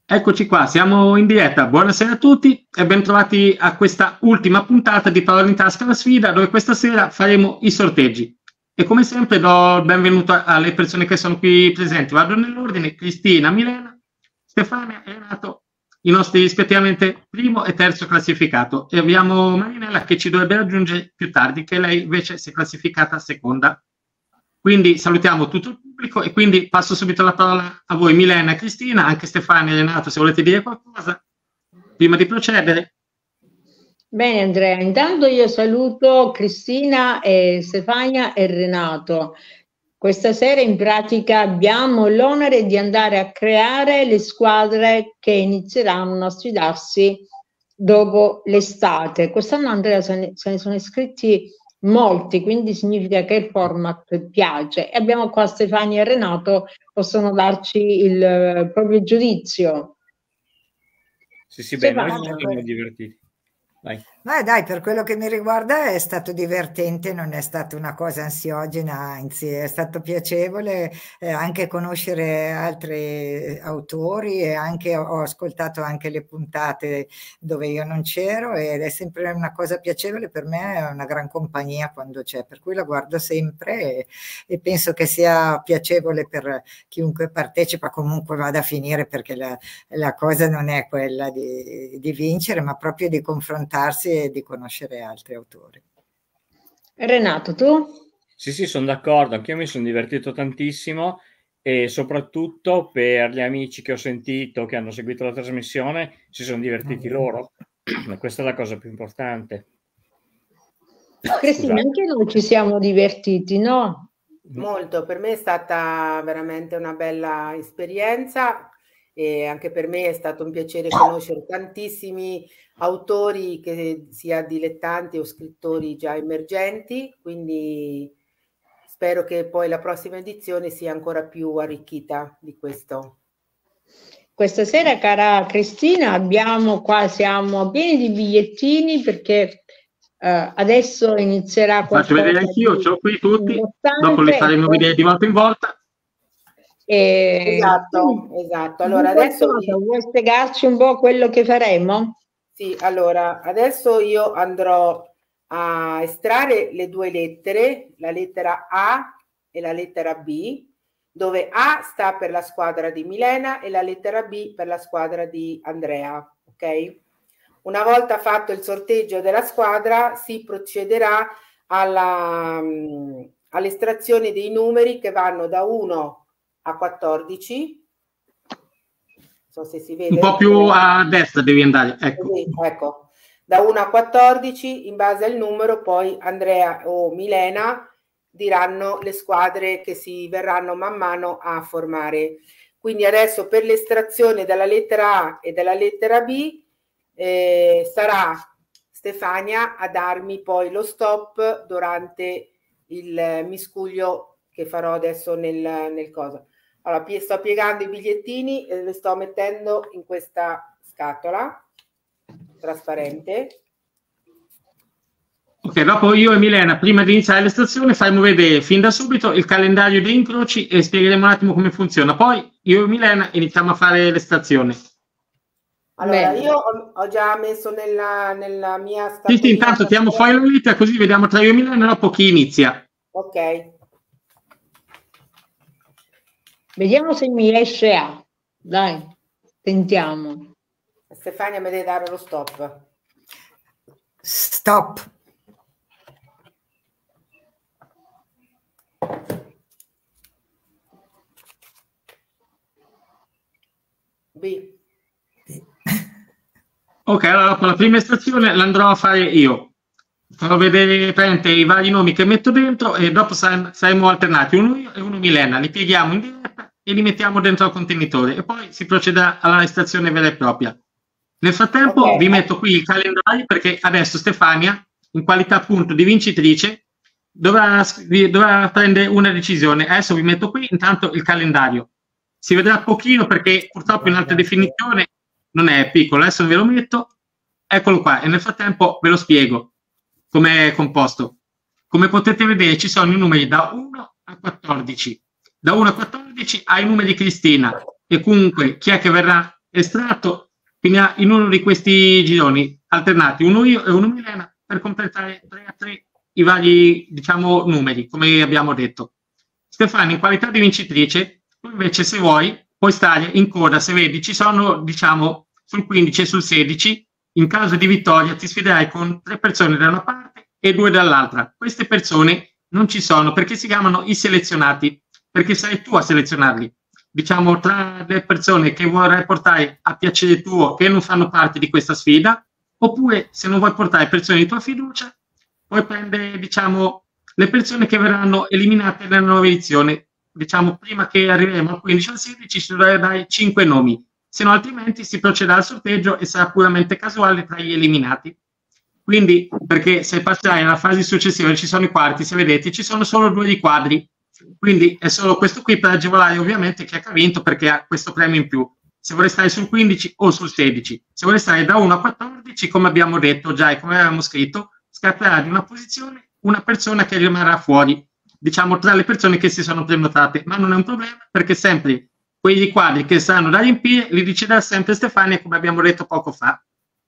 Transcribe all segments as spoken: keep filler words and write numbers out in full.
Eccoci qua, siamo in diretta. Buonasera a tutti e bentrovati a questa ultima puntata di Parole in Tasca la sfida, dove questa sera faremo i sorteggi. E come sempre do il benvenuto alle persone che sono qui presenti. Vado nell'ordine: Cristina, Milena, Stefania e Renato, i nostri rispettivamente primo e terzo classificato. E abbiamo Marinella che ci dovrebbe raggiungere più tardi, che lei invece si è classificata seconda. Quindi salutiamo tutto il pubblico e quindi passo subito la parola a voi, Milena e Cristina, anche Stefania e Renato, se volete dire qualcosa prima di procedere. Bene Andrea, intanto io saluto Cristina e Stefania e Renato. Questa sera in pratica abbiamo l'onere di andare a creare le squadre che inizieranno a sfidarsi dopo l'estate. Quest'anno Andrea se ne, se ne sono iscritti molti, quindi significa che il format piace. E abbiamo qua Stefania e Renato, possono darci il uh, proprio giudizio. Sì, sì, beh, noi ci siamo divertiti. Vai. Ma dai, per quello che mi riguarda è stato divertente, non è stata una cosa ansiogena, anzi è stato piacevole eh, anche conoscere altri autori e anche ho ascoltato anche le puntate dove io non c'ero ed è sempre una cosa piacevole per me, è una gran compagnia quando c'è, per cui la guardo sempre e, e penso che sia piacevole per chiunque partecipa, comunque vada a finire, perché la, la cosa non è quella di, di vincere, ma proprio di confrontarsi e di conoscere altri autori. Renato, tu? Sì, sì, sono d'accordo, anche io mi sono divertito tantissimo e soprattutto per gli amici che ho sentito che hanno seguito la trasmissione si sono divertiti mm. loro, e questa è la cosa più importante. Cristina, anche noi ci siamo divertiti, no? Molto, per me è stata veramente una bella esperienza e anche per me è stato un piacere conoscere tantissimi autori, che sia dilettanti o scrittori già emergenti, quindi spero che poi la prossima edizione sia ancora più arricchita di questo. Questa sera, cara Cristina, abbiamo qua, siamo pieni di bigliettini perché uh, adesso inizierà qualcosa. Faccio vedere anch'io, ho qui tutti, dopo li faremo vedere di volta in volta. E... Esatto, esatto. Allora adesso cosa, vuoi spiegarci un po' quello che faremo? Sì, allora adesso io andrò a estrarre le due lettere, la lettera A e la lettera B, dove A sta per la squadra di Milena e la lettera B per la squadra di Andrea, ok? Una volta fatto il sorteggio della squadra si procederà alla, um, all'estrazione dei numeri che vanno da uno a quattordici. So se si vede. Un po' più a destra devi andare, ecco. Sì, ecco, da uno a quattordici, in base al numero poi Andrea o Milena diranno le squadre che si verranno man mano a formare. Quindi adesso per l'estrazione della lettera A e della lettera B eh, sarà Stefania a darmi poi lo stop durante il miscuglio che farò adesso nel, nel coso. Allora, sto piegando i bigliettini e li sto mettendo in questa scatola trasparente. Ok, dopo io e Milena, prima di iniziare l'estrazione, faremo vedere fin da subito il calendario dei incroci e spiegheremo un attimo come funziona. Poi io e Milena iniziamo a fare l'estrazione. Allora, Bene. io ho, ho già messo nella, nella mia scatola. Sì, sì, intanto tiriamo fuori la lettera, così vediamo tra io e Milena dopo chi inizia. Ok. Vediamo se mi esce A. Dai, tentiamo. Stefania, mi deve dare lo stop. Stop. B. Ok, allora con la prima estrazione l'andrò a fare io. Farò vedere prende, i vari nomi che metto dentro e dopo saremo alternati, uno io e uno Milena. Li pieghiamo in diretta e li mettiamo dentro al contenitore e poi si procederà alla estrazione vera e propria. Nel frattempo okay. vi metto qui il calendario, perché adesso Stefania, in qualità appunto di vincitrice, dovrà, dovrà prendere una decisione. Adesso vi metto qui intanto il calendario. Si vedrà pochino perché purtroppo in alta definizione non è piccolo. Adesso ve lo metto, eccolo qua, e nel frattempo ve lo spiego come è composto. Come potete vedere ci sono i numeri da uno a quattordici. Da uno a quattordici ai numeri di Cristina, e comunque chi è che verrà estratto, quindi in uno di questi gironi alternati, uno io e uno Milena, per completare tre a tre i vari, diciamo, numeri, come abbiamo detto. Stefania, in qualità di vincitrice, tu invece se vuoi, puoi stare in coda, se vedi, ci sono, diciamo, sul quindici e sul sedici, in caso di vittoria ti sfiderai con tre persone da una parte e due dall'altra. Queste persone non ci sono perché si chiamano i selezionati, perché sei tu a selezionarli. Diciamo, tra le persone che vorrai portare a piacere tuo che non fanno parte di questa sfida, oppure se non vuoi portare persone di tua fiducia, puoi prendere, diciamo, le persone che verranno eliminate nella nuova edizione. Diciamo, prima che arriveremo al quindici o al sedici ci dovrai dare cinque nomi, se no altrimenti si procederà al sorteggio e sarà puramente casuale tra gli eliminati. Quindi, perché se passerai alla fase successiva ci sono i quarti, se vedete, ci sono solo due di quadri, quindi è solo questo qui per agevolare ovviamente chi ha vinto, perché ha questo premio in più. Se vorrei stare sul quindici o sul sedici, se vorrei stare da uno a quattordici, come abbiamo detto già e come avevamo scritto, scatterà di una posizione una persona che rimarrà fuori, diciamo tra le persone che si sono prenotate, ma non è un problema perché sempre quei quadri che saranno da riempire li deciderà sempre Stefania, come abbiamo detto poco fa.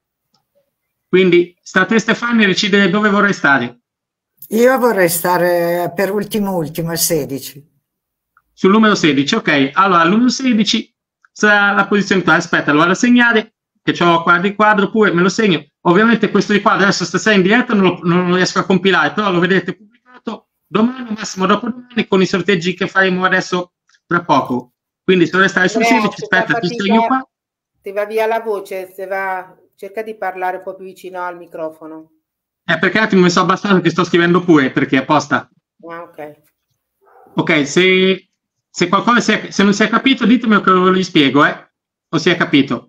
Quindi sta a te, Stefania, decidere dove vorrei stare. Io vorrei stare per ultimo ultimo, il sedici. Sul numero sedici, ok. Allora, al numero sedici sarà la posizione qua. Aspetta, lo vado a segnare, che ho qua di quadro, pure me lo segno. Ovviamente questo di quadro adesso stasera in diretta non lo, non lo riesco a compilare, però lo vedrete pubblicato domani o massimo dopodomani con i sorteggi che faremo adesso tra poco. Quindi se vorrei stare sul sedici, aspetta, ti segno qua. Ti va via la voce, se va... cerca di parlare un po' più vicino al microfono. Eh, perché un attimo mi so abbastanza che sto scrivendo pure, perché apposta. Ah, ok. Ok, se, se qualcosa si è, se non si è capito, ditemi che lo rispiego, eh? O si è capito?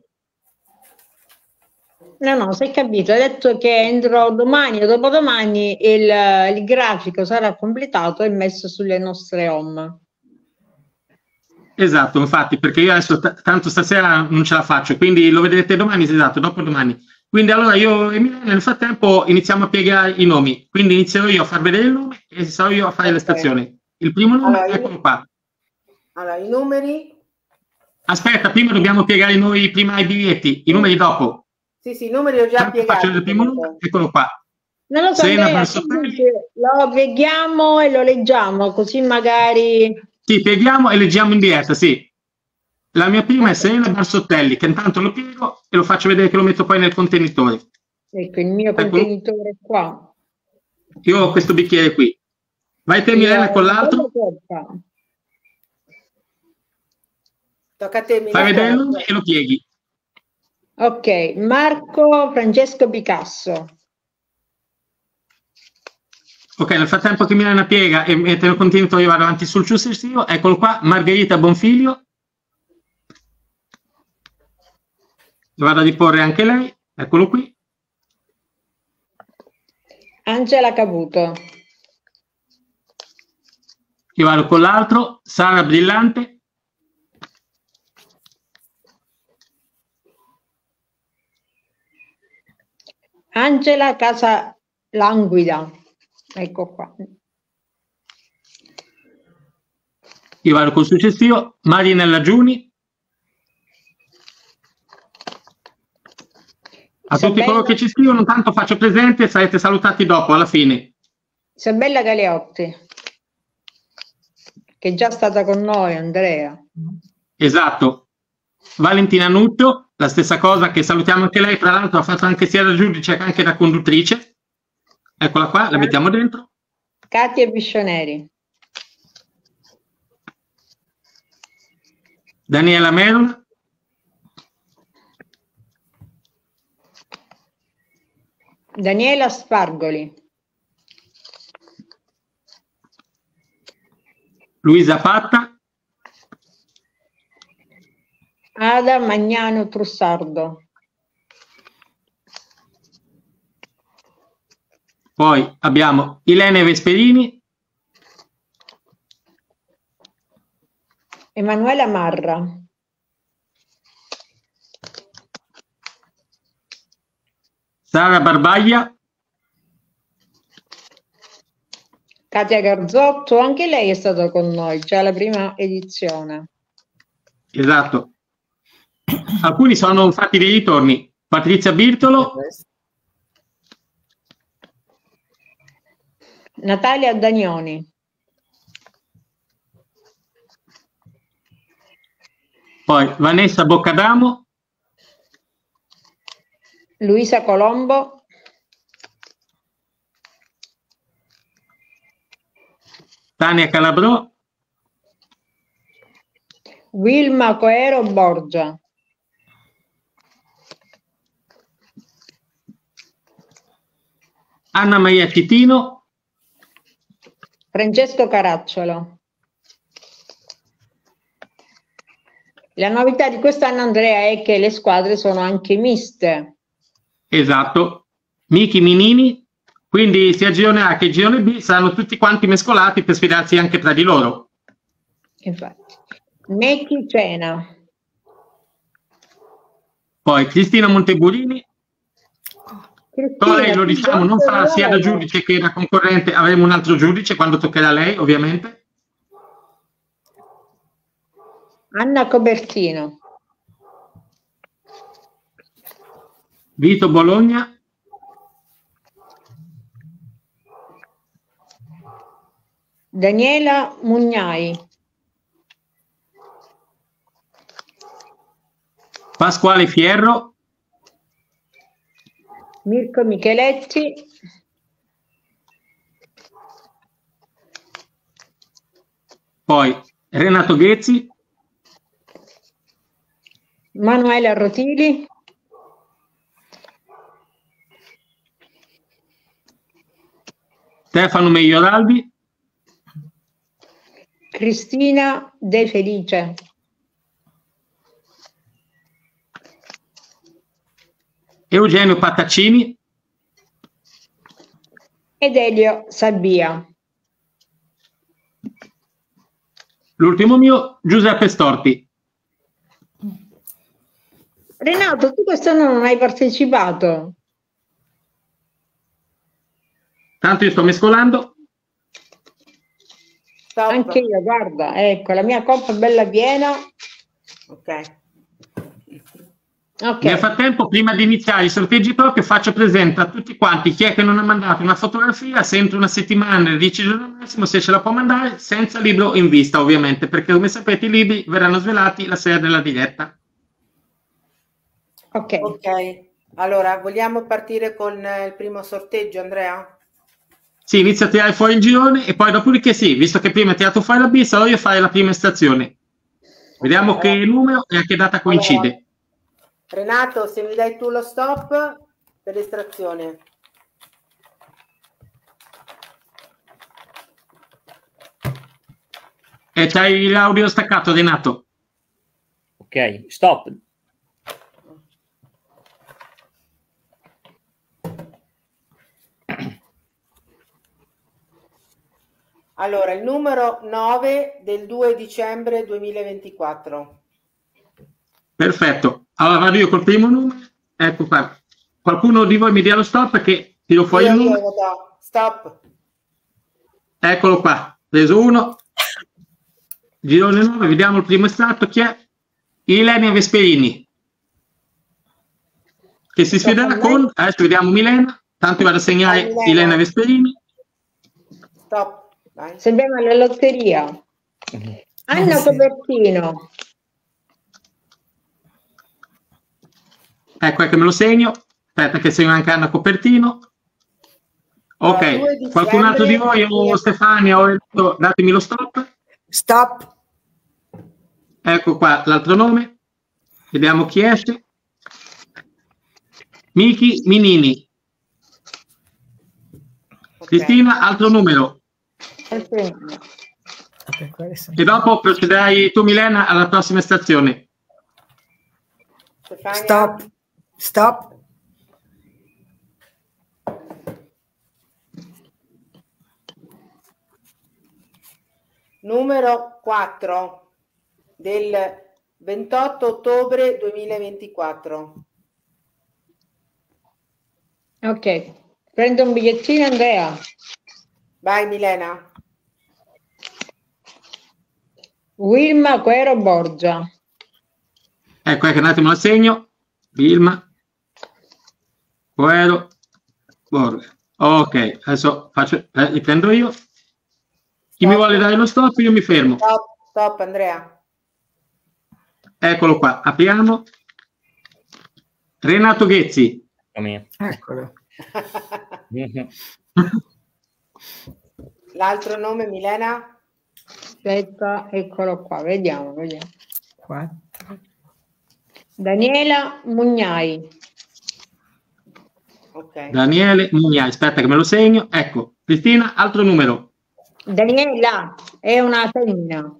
No, no, si è capito. Hai detto che entro domani o dopodomani il, il grafico sarà completato e messo sulle nostre home. Esatto, infatti, perché io adesso tanto stasera non ce la faccio, quindi lo vedrete domani, esatto, dopodomani. Quindi allora io e Milena nel frattempo iniziamo a piegare i nomi, quindi inizierò io a far vedere il nome e sarò io a fare okay. le stazioni. Il primo nome, allora, eccolo qua. Allora, i numeri... Aspetta, prima dobbiamo piegare noi prima i biglietti, i numeri dopo. Sì, sì, i numeri ho già tanto piegati. Faccio il primo nome, eccolo qua. Non lo so, Andrea, lo pieghiamo e lo leggiamo, così magari... Sì, pieghiamo e leggiamo in diretta, sì. La mia prima è Serena Barsottelli, che intanto lo piego e lo faccio vedere che lo metto poi nel contenitore. Ecco, il mio ecco. contenitore qua. Io ho questo bicchiere qui. Vai te, Milena, con l'altro. Tocca a te, Milena. Fai vedere il nome e lo pieghi. Ok, Marco Francesco Picasso. Ok, nel frattempo che Milena piega e mette il contenitore, io vado avanti sul successivo. Eccolo qua, Margherita Bonfiglio. Vado a riporre anche lei, eccolo qui. Angela Caputo. Io vado con l'altro, Sara Brillante. Angela Casa Languida. Ecco qua. Io vado col successivo, Marinella Giuni. A tutti Isabella... coloro che ci scrivono, tanto faccio presente e sarete salutati dopo, alla fine. Isabella Galeotti, che è già stata con noi, Andrea. Esatto. Valentina Nuccio, la stessa cosa, che salutiamo anche lei, tra l'altro ha fatto anche sia da giudice che anche da conduttrice. Eccola qua, la mettiamo dentro. Katia Biscioneri. Daniela Merola. Daniela Spargoli. Luisa Patta. Ada Magnano Trussardo. Poi abbiamo Ilene Vesperini. Emanuela Marra. Sara Barbaglia. Katia Garzotto, anche lei è stata con noi, già la prima edizione. Esatto. Alcuni sono fatti dei ritorni. Patrizia Birtolo, Natalia Dagnoni, poi Vanessa Boccadamo, Luisa Colombo, Tania Calabrò, Wilma Coero Borgia, Anna Maria Citino, Francesco Caracciolo. La novità di quest'anno, Andrea, è che le squadre sono anche miste. esatto, Miki Minini, quindi sia girone A che girone B saranno tutti quanti mescolati per sfidarsi anche tra di loro. Infatti. Neki Cena, Poi Cristina Monteburini, Cristina, lei lo diciamo, non farà sia da giudice che da concorrente, avremo un altro giudice quando toccherà a lei, ovviamente. Anna Cobertino, Vito Bologna, Daniela Mugnai, Pasquale Fierro, Mirko Micheletti, poi Renato Ghezzi, Manuela Rotili, Stefano Meioraldi, Cristina De Felice, Eugenio Pattaccini, ed Elio Sabbia. l'ultimo mio Giuseppe Storti. Renato, tu quest'anno non hai partecipato? Tanto io sto mescolando. Stop. Anche io, guarda, ecco, la mia coppa è bella piena. Ok. Ok. Nel frattempo, prima di iniziare i sorteggi proprio, faccio presente a tutti quanti chi è che non ha mandato una fotografia, se entro una settimana, dieci giorni al massimo, se ce la può mandare, senza libro in vista, ovviamente, perché come sapete i libri verranno svelati la sera della diretta. Ok. Ok, allora vogliamo partire con eh, il primo sorteggio, Andrea? Sì, inizia a tirare fuori il girone e poi dopodiché sì, visto che prima hai tirato fuori la B, sarò io a fare la prima estrazione. Vediamo Okay. che numero e a che data coincide. Allora, Renato, se mi dai tu lo stop per l'estrazione. E c'hai l'audio staccato, Renato. Ok, stop. Allora, il numero nove del due dicembre duemilaventiquattro. Perfetto. Allora vado io col primo numero. Ecco qua. Qualcuno di voi mi dia lo stop che tiro fuori Io, il io numero. lo do. Stop. Eccolo qua. Preso uno. Girone nove. Vediamo il primo estratto. Chi è? Ilenia Vesperini. Che si sfiderà con... Adesso vediamo Milena. Tanto vado a segnare Milena. Ilenia Vesperini. Stop. Vai. Sembriamo alla lotteria. Anna sì. Cobertino, Ecco, è che me lo segno. Aspetta che segno anche Anna Copertino. Ok, Allora, due qualcun altro di voi o Stefania o Enrico, datemi lo stop. Stop. Ecco qua l'altro nome. Vediamo chi esce. Miki Minini. Ok. Cristina, altro numero. okay. Per quale sono- E dopo procederai tu, Milena, alla prossima stazione. Stefania? Stop. Stop. Numero quattro del ventotto ottobre duemilaventiquattro. Ok, prendo un bigliettino, Andrea. Vai Milena. Wilma Coero Borgia, Ecco, ecco, un attimo la segno. Vilma. Guero. Borga. Ok, adesso faccio, eh, riprendo io. Chi Stop. mi vuole dare lo stop, io mi fermo. Stop, stop Andrea. Eccolo qua, apriamo. Renato Ghezzi. Eccolo. L'altro nome, Milena? Aspetta, eccolo qua, vediamo, vediamo. Quattro. Daniela Mugnai. Ok. Daniele Mugnai, aspetta che me lo segno. Ecco, Cristina, altro numero. Daniela è una femmina.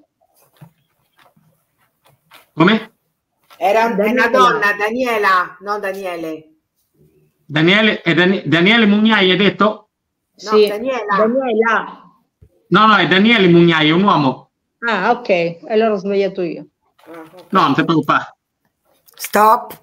Come? Era un- è una Daniela. donna, Daniela, no Daniele. Daniele, è Dan- Daniele Mugnai, hai detto? No, Sì, Daniela. Daniela. No, no, è Daniele Mugnai, è un uomo. Ah, ok, allora ho sbagliato io. Ah, ok. No, non ti preoccupare. Stop.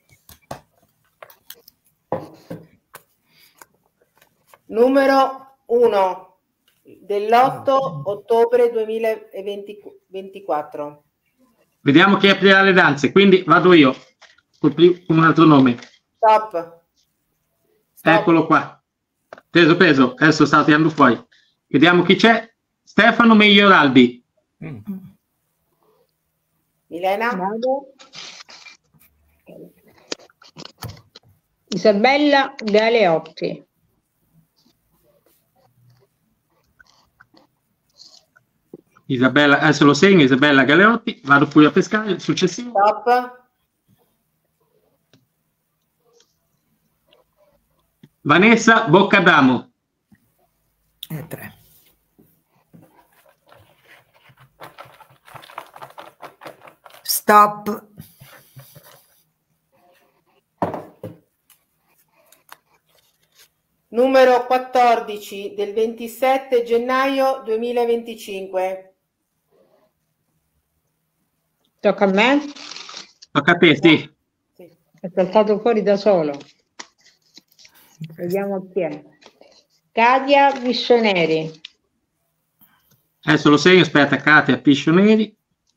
Numero uno dell'otto ottobre duemilaventiquattro. Vediamo chi aprirà le danze, quindi vado io col pri- con un altro nome. Stop. Stop. Eccolo qua. Peso, peso, adesso sta tirando fuori. Vediamo chi c'è. Stefano Miglioraldi. Mm. Milena? Vado. Isabella Galeotti. Isabella, adesso lo segno, Isabella Galeotti. Vado pure a pescare il successivo. Stop. Vanessa Boccadamo. E tre. Stop. Numero quattordici del ventisette gennaio duemilaventicinque. Tocca a me? Tocca a te, sì. Sì. È saltato fuori da solo. Vediamo chi è. Katia Viscioneri. Adesso lo segno, aspetta, Katia Piscioneri.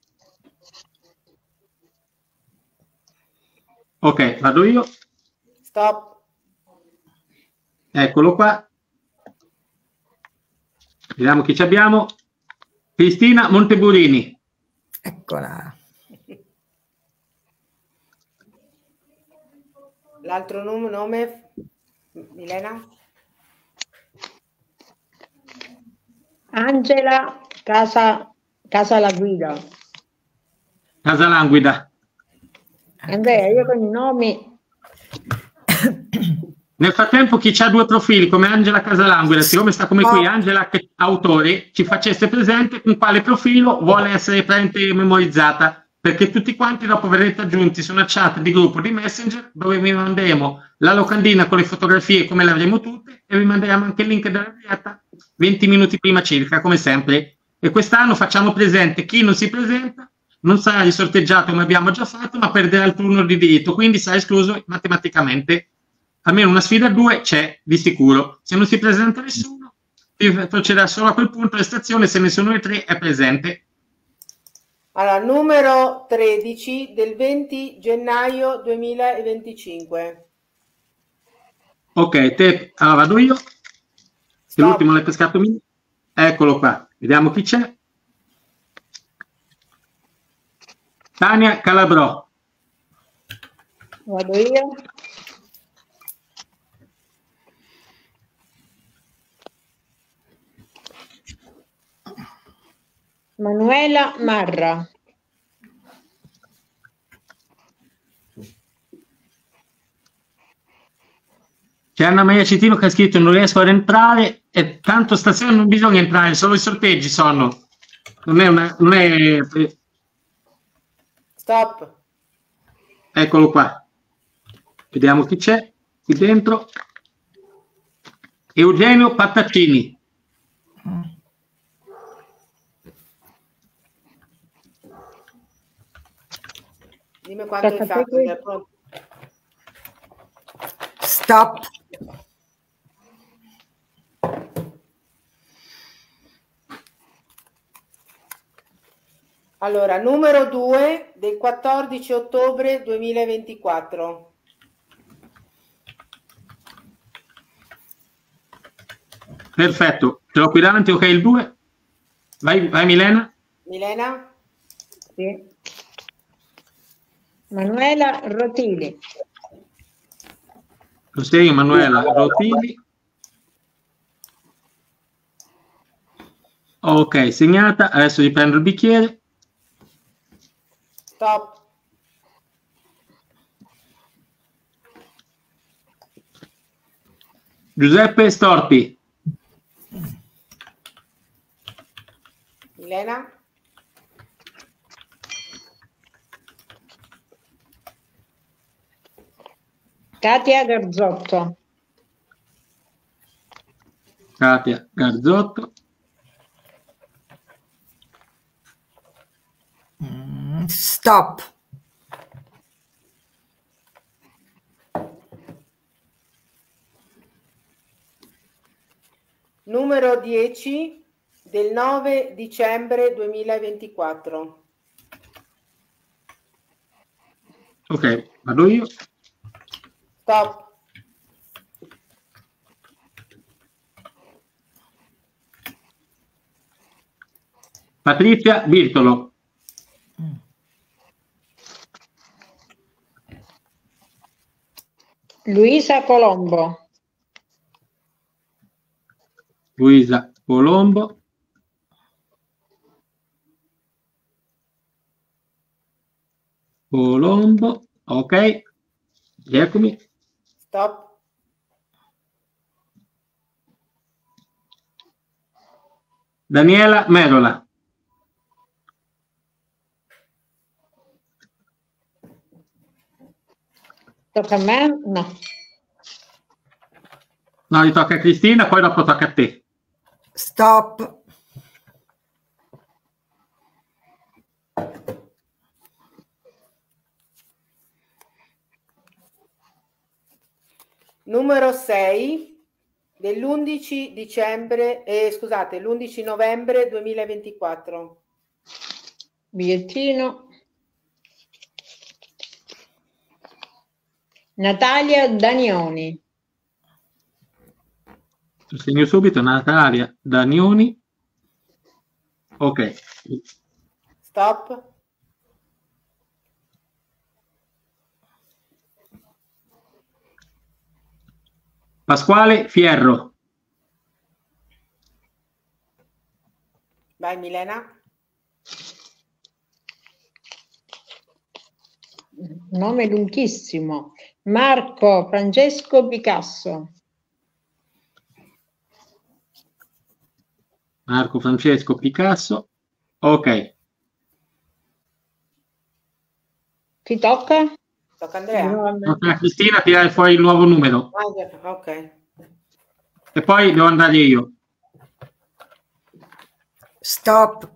Ok, vado io. Stop. Eccolo qua. Vediamo chi ci abbiamo. Cristina Monteburini. Eccola. L'altro nome, nome, Milena? Angela Casa, Casa la Guida. Casalanguida. Andrea, io con i nomi. Nel frattempo chi ha due profili come Angela Casalanguida, siccome sta come qui Angela che autore, ci facesse presente con quale profilo vuole essere presente memorizzata, perché tutti quanti dopo verrete aggiunti su una chat di gruppo di Messenger dove vi manderemo la locandina con le fotografie come le avremo tutte e vi manderemo anche il link della diretta venti minuti prima circa, come sempre. E quest'anno facciamo presente chi non si presenta non sarà risorteggiato come abbiamo già fatto, ma perderà il turno di diritto, quindi sarà escluso matematicamente. Almeno una sfida a due c'è di sicuro. Se non si presenta nessuno, si procederà solo a quel punto l'estrazione, se nessuno dei tre è presente. Allora, numero tredici del venti gennaio duemilaventicinque. Ok, te, allora vado io. Se l'ultimo l'hai pescato mio. Eccolo qua. Vediamo chi c'è. Tania Calabrò. Vado io. Manuela Marra. C'è Anna Maria Citino che ha scritto non riesco ad entrare e tanto stasera non bisogna entrare, solo i sorteggi sono. Non è una... Non è... Stop. Eccolo qua. Vediamo chi c'è qui dentro. Eugenio Pattaccini. Dimmi quanto hai fatto. Stop. Allora, numero due del quattordici ottobre duemilaventiquattro. Perfetto, ce l'ho qui davanti, ok il due. Vai, vai Milena. Milena? Sì. Manuela Rotili. Lo sei Manuela Rotili. Ok, segnata. Adesso gli prendo il bicchiere. Stop. Giuseppe Storpi. Milena? Katia Garzotto. Katia Garzotto. Mm, stop. Numero dieci del nove dicembre duemilaventiquattro. Ok, vado io. Stop. Patrizia Birtolo. Luisa Colombo. Luisa Colombo. Colombo. Ok. Eccomi. Stop. Daniela Merola. Tocca a me? No. No, gli tocca a Cristina, poi dopo tocca a te. Stop. Numero sei dell'undici dicembre, eh, scusate, l'undici novembre duemilaventiquattro. Bigliettino. Natalia Danioni. Segno subito Natalia Danioni. Ok. Stop. Pasquale Fierro. Vai Milena. Nome lunghissimo. Marco Francesco Picasso. Marco Francesco Picasso. Ok. Chi tocca? Tocca Andrea. Tocca a Cristina tirare fuori il nuovo numero. Ah, ok. E poi devo andare io. Stop.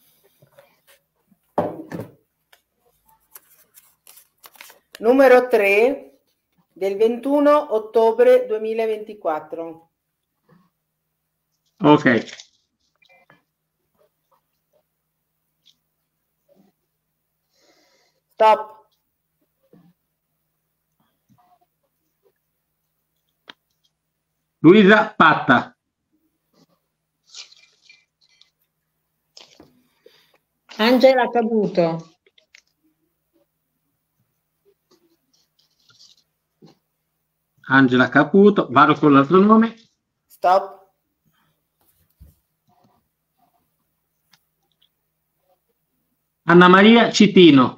Numero tre del ventuno ottobre duemilaventiquattro. Ok. Stop. Luisa Patta. Angela Caputo. Angela Caputo. Vado con l'altro nome. Stop. Anna Maria Citino.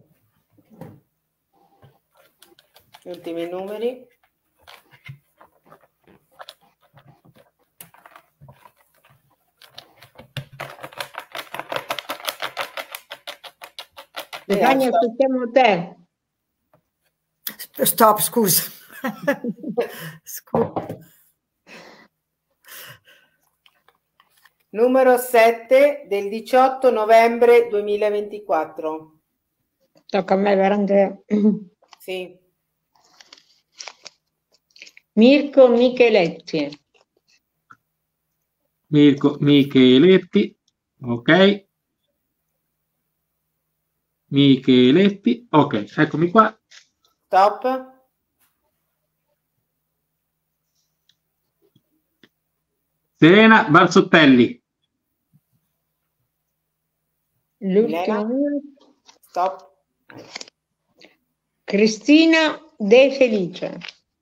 Ultimi numeri. Stefania, aspettiamo te. Stop, scusa. Scusa. Numero sette del diciotto novembre duemilaventiquattro. Tocca a me, vero Andrea? Sì. Mirko Micheletti. Mirko Micheletti. Ok. Micheletti, ok, eccomi qua. Stop. Serena Barzottelli. L'ultimo. Stop. Cristina De Felice.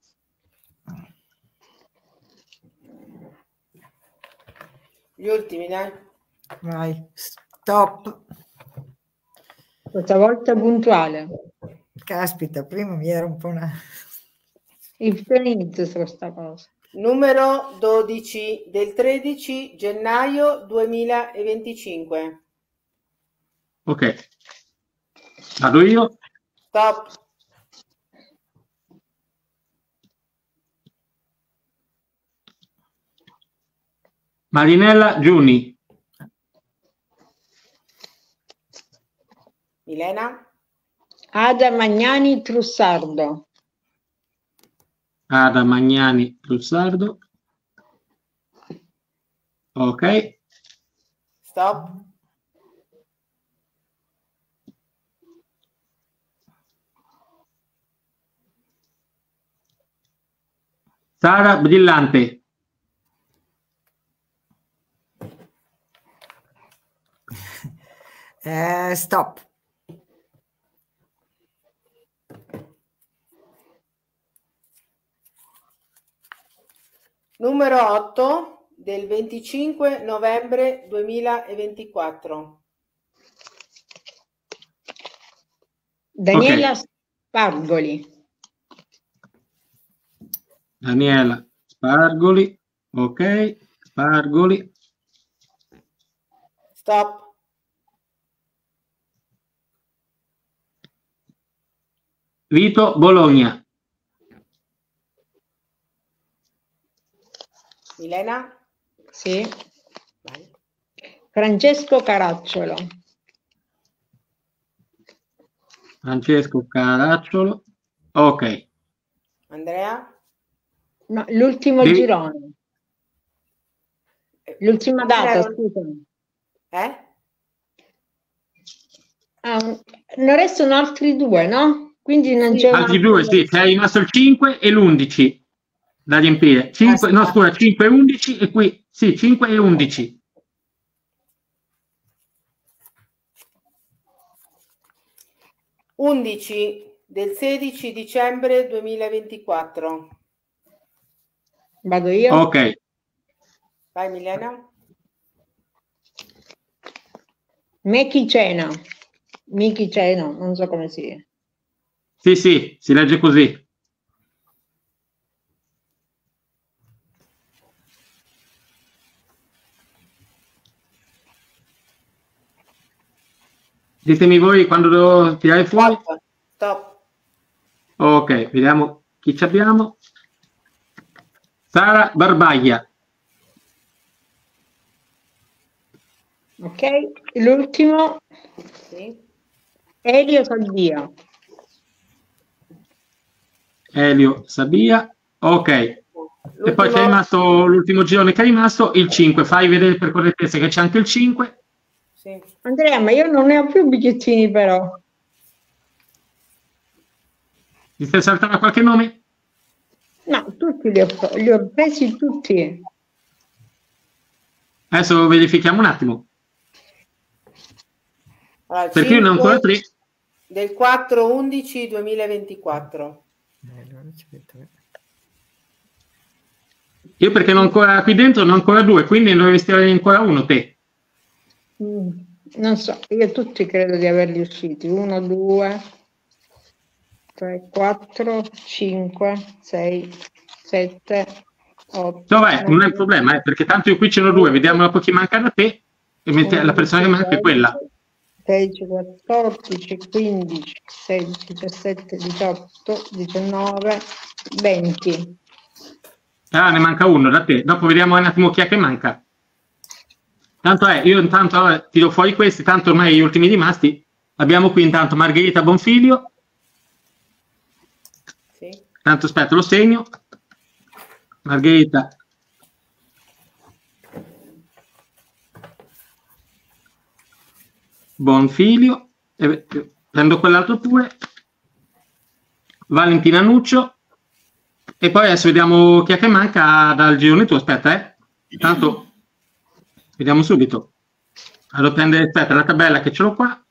Gli ultimi, dai. Vai. Stop. Questa volta puntuale. Caspita, prima mi era un po' una... Il inizio su questa cosa. Numero dodici del tredici gennaio duemilaventicinque. Ok. Vado io. Stop. Marinella Giuni. Milena. Ada Magnani Trussardo. Ada Magnani Trussardo. Ok. Stop. Sara Brillante. Eh, stop. Numero otto del venticinque novembre duemilaventiquattro. Daniela Ok. Spargoli. Daniela Spargoli. Ok. Spargoli. Stop. Vito Bologna. Milena. Sì. Vai. Francesco Caracciolo. Francesco Caracciolo. Ok. Andrea. No, l'ultimo Devi- girone. L'ultima data, Erano- scusami. Eh? Ah, ne restano altri due, no? Quindi non c'è un Altri altro- due, sì. È rimasto il cinque e l'undici da riempire. cinque, no, Aspetta. scusa, cinque e undici e qui, sì, cinque e undici. undici del sedici dicembre duemilaventiquattro. Vado io? Ok. Vai Milena. Meki Cena. Miki Cena, non so come si... Sì, sì, si legge così. Ditemi voi quando devo tirare fuori. Stop. Stop. Ok, vediamo chi ci abbiamo. Sara Barbaglia. Ok? L'ultimo, Sì. Elio Sabia. Elio Sabia. Ok. E poi L'ultimo- c'è rimasto l'ultimo girone che è rimasto, il cinque. Fai vedere per correttezza che c'è anche il cinque. Sì. Andrea, ma io non ne ho più bigliettini però. Ti stai saltando qualche nome? No, tutti li ho, li ho presi tutti. Adesso verifichiamo un attimo. Allora, Perché io ne ho ancora tre. del quattro undici duemilaventiquattro. Eh, allora ci metto- Io perché non ho ancora qui dentro, ne ho ancora due, quindi ne dovresti avere ancora uno te. Mm, non so, io tutti credo di averli usciti. Uno, due, tre, quattro, cinque, sei, sette, otto. No, vai, non è un problema, eh, perché tanto io qui ce n'ho due, vediamo un po' chi manca da te e mette, la persona che manca è quella. sedici, quattordici, quindici, sedici, diciassette, diciotto, diciannove, venti. Ah, ne manca uno da te. Dopo vediamo un attimo chi è che manca. Tanto è, io intanto allora, tiro fuori questi, tanto ormai gli ultimi rimasti. Abbiamo qui intanto Margherita Bonfiglio. Sì. Tanto aspetta, lo segno. Margherita Bonfiglio. E prendo quell'altro pure, Valentina Nuccio, e poi adesso vediamo chi è che manca dal girone tu, aspetta, eh. Intanto vediamo subito. Allora prendere, aspetta, la tabella che ce l'ho qua.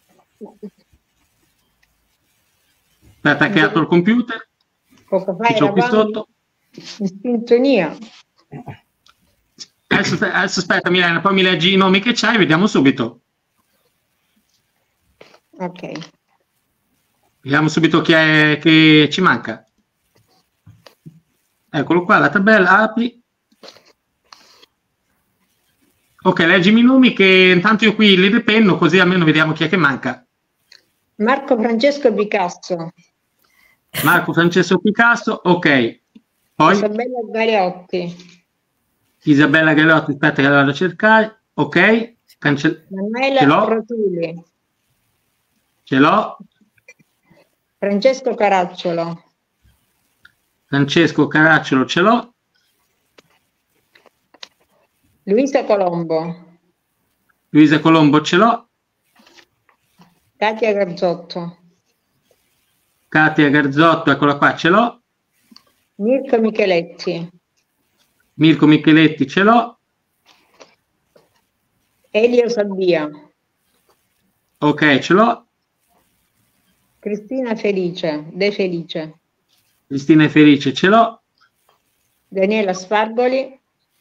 Aspetta che apro il computer. Poco fa Che ce l'ho qui sotto. in sintonia. Adesso, adesso aspetta Milena, poi mi leggi i nomi che c'hai, vediamo subito. Ok. Vediamo subito chi è che ci manca. Eccolo qua, la tabella, apri. Ok, leggimi i nomi che intanto io qui li ripenno, così almeno vediamo chi è che manca. Marco Francesco Picasso. Marco Francesco Picasso, ok. Poi Isabella Galeotti. Isabella Galeotti, aspetta che la vado a cercare. Ok, Cance... Manuela Rotuli. Ce l'ho. Francesco Caracciolo. Francesco Caracciolo ce l'ho. Luisa Colombo. Luisa Colombo ce l'ho. Katia Garzotto. Katia Garzotto, eccola qua, ce l'ho. Mirko Micheletti. Mirko Micheletti ce l'ho. Elio Sabbia. Ok, ce l'ho. Cristina Felice, De Felice. Cristina Felice ce l'ho. Daniela Sfarboli.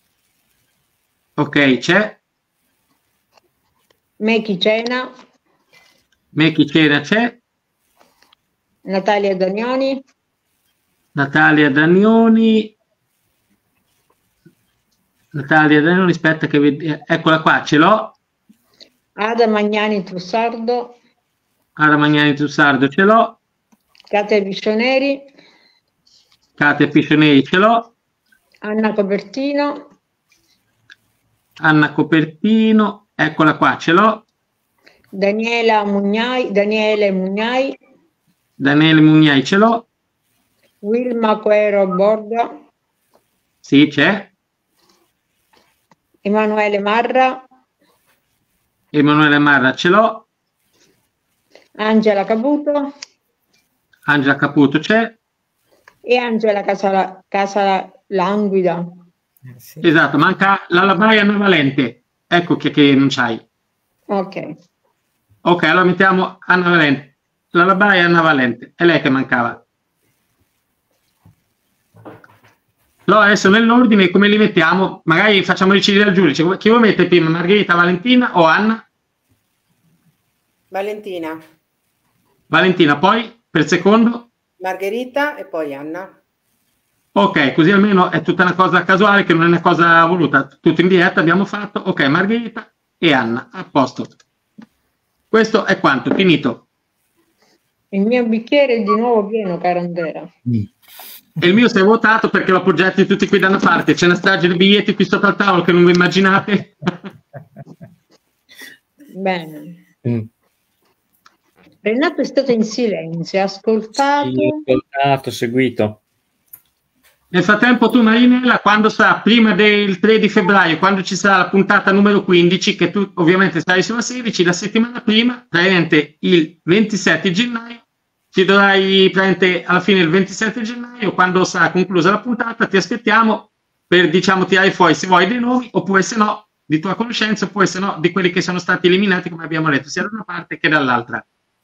Ok, c'è. Mechi Cena. Mechi Cena c'è. Natalia Danioni. Natalia Danioni. Natalia Danioni, aspetta che vedi. Eccola qua, ce l'ho. Ada Magnani Trussardo. Ada Magnani Trussardo ce l'ho. Katia Piscioneri. Katia Piscioneri ce l'ho. Anna Copertino. Anna Copertino, eccola qua, ce l'ho. Daniela Mugnai, Daniele Mugnai. Daniele Mugnai ce l'ho. Wilma Quero Borda. Sì, c'è. Emanuele Marra. Emanuele Marra ce l'ho. Angela Caputo. Angela Caputo c'è. E Angela Casala, Casala Languida. Eh, sì. Esatto, manca l'Alabai Anna Valente. Ecco che, che non c'hai. Ok. Ok, allora mettiamo Anna Valente. L'Alabai Anna Valente. È lei che mancava. Allora adesso nell'ordine come li mettiamo? Magari facciamo decidere al giudice. Chi vuoi mettere prima? Margherita, Valentina o Anna? Valentina. Valentina, poi per secondo? Margherita e poi Anna. Ok, così almeno è tutta una cosa casuale che non è una cosa voluta. Tutto in diretta abbiamo fatto. Ok, Margherita e Anna. A posto. Questo è quanto, finito. Il mio bicchiere è di nuovo pieno, caro Andrea. Mm. E il mio si è votato perché l'ho appoggiati tutti qui da una parte. C'è una strage di biglietti qui sotto al tavolo che non vi immaginate. Bene. Mm. Renato è stato in silenzio, ha ascoltato. Sì, ascoltato, seguito. Nel frattempo tu Marinella, quando sarà prima del tre di febbraio, quando ci sarà la puntata numero quindici, che tu ovviamente sarai sulla sedici, la settimana prima, praticamente il ventisette gennaio, ci dovrai praticamente alla fine del ventisette gennaio, quando sarà conclusa la puntata, ti aspettiamo per, diciamo, tirare fuori se vuoi dei nomi, oppure se no, di tua conoscenza, oppure se no, di quelli che sono stati eliminati, come abbiamo detto, sia da una parte che dall'altra.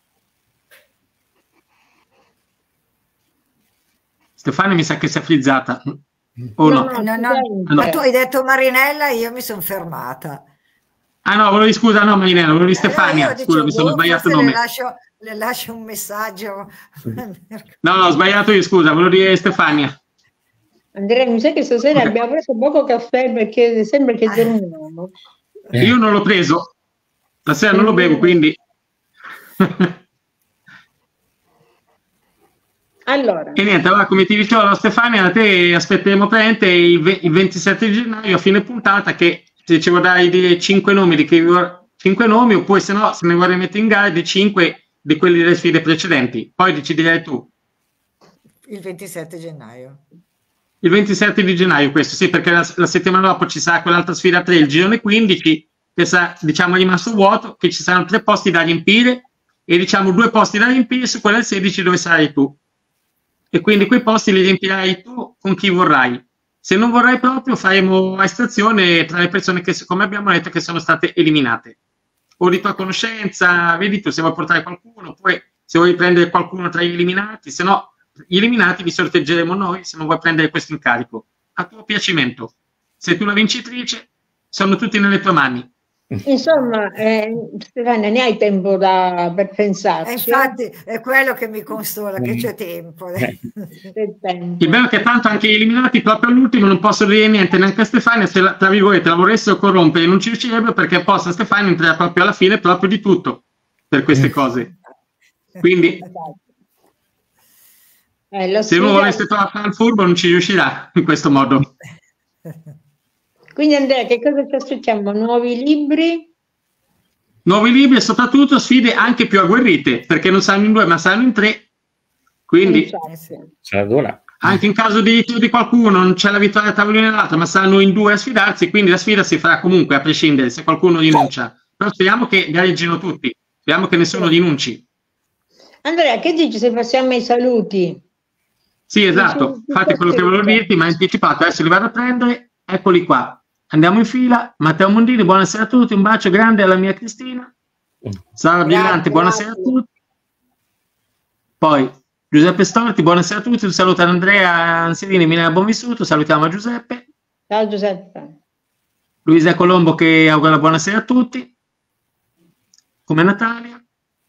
Stefania mi sa che si è frizzata. O no? No, no, no. Ma tu hai detto Marinella, io mi sono fermata. Ah no, volevo scusa, no Marinella, volevo di Stefania. Eh, Scusa, mi sono sbagliato il nome. Le lascio, le lascio un messaggio. No, no, ho sbagliato io, scusa, volevo dire Stefania. Andrea, mi sa che stasera okay. abbiamo preso poco caffè perché sembra che dormiamo. Io non l'ho preso, la sera non lo bevo, quindi... Allora. E niente, allora come ti dicevo Stefania, a te aspetteremo praticamente il, il ventisette gennaio a fine puntata, che se ci vorrai dire cinque nomi di chi cinque nomi, oppure se no se ne vorrei mettere in gara di cinque di quelli delle sfide precedenti, poi deciderai tu. Il ventisette gennaio. Il ventisette di gennaio questo, sì, perché la, la settimana dopo ci sarà quell'altra sfida tre, il girone quindici, che sarà, diciamo, rimasto vuoto, che ci saranno tre posti da riempire, e diciamo due posti da riempire su quella del sedici dove sarai tu. E quindi quei posti li riempirai tu con chi vorrai. Se non vorrai proprio, faremo estrazione tra le persone che, come abbiamo detto, che sono state eliminate. O di tua conoscenza, vedi tu se vuoi portare qualcuno, poi se vuoi prendere qualcuno tra gli eliminati, se no gli eliminati vi sorteggeremo noi se non vuoi prendere questo incarico. A tuo piacimento. Sei tu la vincitrice, sono tutti nelle tue mani. Insomma, eh, Stefania, ne hai tempo da, per pensarci? Eh, infatti è quello che mi consola, che c'è tempo. tempo. Il bello è che tanto anche gli eliminati proprio all'ultimo non possono dire niente neanche a Stefania, se la, tra virgolette la volessero corrompere non ci riuscirebbero, perché apposta Stefania entrerà proprio alla fine proprio di tutto per queste cose. Quindi eh, se uno volesse trovare il furbo non ci riuscirà in questo modo. Quindi Andrea, che cosa ci aspettiamo? Nuovi libri? Nuovi libri e soprattutto sfide anche più agguerrite, perché non saranno in due ma saranno in tre. Quindi anche in caso di ritiro di qualcuno non c'è la vittoria a tavolino nell'altro, ma saranno in due a sfidarsi, quindi la sfida si farà comunque a prescindere se qualcuno rinuncia. Però speriamo che gareggino tutti, speriamo che nessuno rinunci. Andrea, che dici se passiamo ai saluti? Sì, esatto, fate quello che volevo dirti, ma anticipato, adesso li vado a prendere, eccoli qua. Andiamo in fila. Matteo Mondini, buonasera a tutti, un bacio grande alla mia Cristina. Sara Brillante, buonasera a tutti. Poi Giuseppe Storti, buonasera a tutti, un saluto ad Andrea Anselini, Milena Buonvissuto, salutiamo a Giuseppe. Ciao Giuseppe. Luisa Colombo che augura la buonasera a tutti, come Natalia.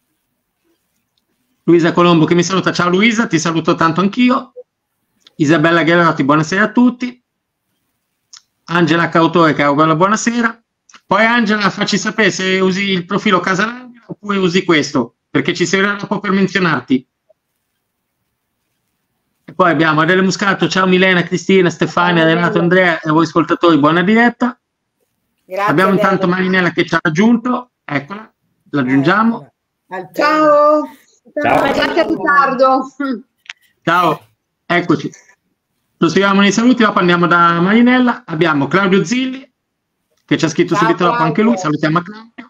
Luisa Colombo che mi saluta, ciao Luisa, ti saluto tanto anch'io. Isabella Gherotti, buonasera a tutti. Angela Cautore che augura la buonasera. Poi Angela, facci sapere se usi il profilo Casalangela oppure usi questo, perché ci servirà dopo per menzionarti. E poi abbiamo Adele Muscato, ciao Milena, Cristina, Stefania, ciao, Renato, Andrea e a voi ascoltatori, buona diretta. Grazie, abbiamo Adele. intanto Marinella che ci ha raggiunto, eccola, l'aggiungiamo. Eh, ciao, ciao, anche a ritardo. Ciao, eccoci. Proseguiamo nei saluti, dopo andiamo da Marinella. Abbiamo Claudio Zilli, che ci ha scritto ciao, subito dopo anche lui, salutiamo a Claudio.